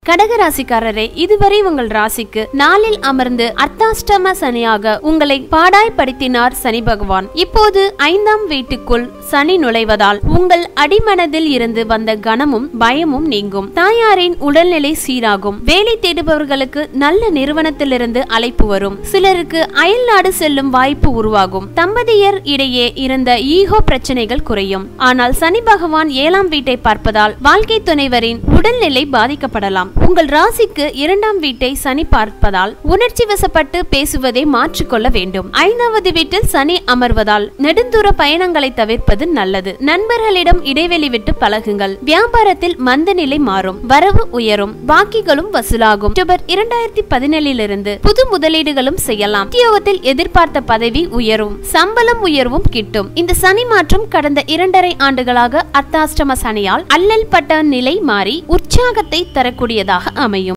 கடக ராசிக்காரரே, இதுவரை உங்கள் ராசிக்கு நாளில் அமர்ந்து அர்த்தாஷ்டம சனியாக உங்களை பாடாய்படுத்தினார் சனி பகவான். இப்போது 5ஆம் வீட்டுக்குள் சனி நுழைவதால் உங்கள் அடிமனதில் இருந்து வந்த கனமும் பயமும் நீங்கும். தாயாரின் உடல்நிலை சீராகும். வேலை தேடுபவர்களுக்கு நல்ல நிறுவனத்திலிருந்து அழைப்பு வரும். சிலருக்கு அயல் நாடு செல்லும் வாய்ப்பு உருவாகும். தம்பதியர் இடையே இருந்த ஈகோ பிரச்சனைகள் குறையும். ஆனால் சனி பகவான் 7ஆம் வீட்டை பார்ப்பதால் வாழ்க்கை துணைவரின் உடல்நிலை பாதிக்கப்படலாம். உங்கள் ராசிக்கு 2ஆம் வீட்டை சனி பார்ப்பதால் உணர்ச்சி வசப்பட்டு பேசுவதை மாற்றிக்கொள்ள வேண்டும். 5வது வீட்டில் சனி அமர்வதால் நெடுந்தூர பயணங்களை தவிர்ப்பது நல்லது. நண்பர்களிடம் இடைவெளி விட்டு பழகுங்கள். வியாபாரத்தில் மந்த நிலை மாறும். வரவு உயரும். பாக்கிகளும் வசூலாகும். அக்டோபர் 2017 புது முதலீடுகளும் செய்யலாம். உத்தியோகத்தில் எதிர்பார்த்த பதவி உயரும். சம்பளம் உயர்வும் கிட்டும். இந்த சனி மாற்றம் கடந்த 2.5 ஆண்டுகளாக அர்த்தாஷ்டம சனியால் அல்லல் பட்ட நிலை மாறி உற்சாகத்தை தரக்கூடியதாக அமையும்.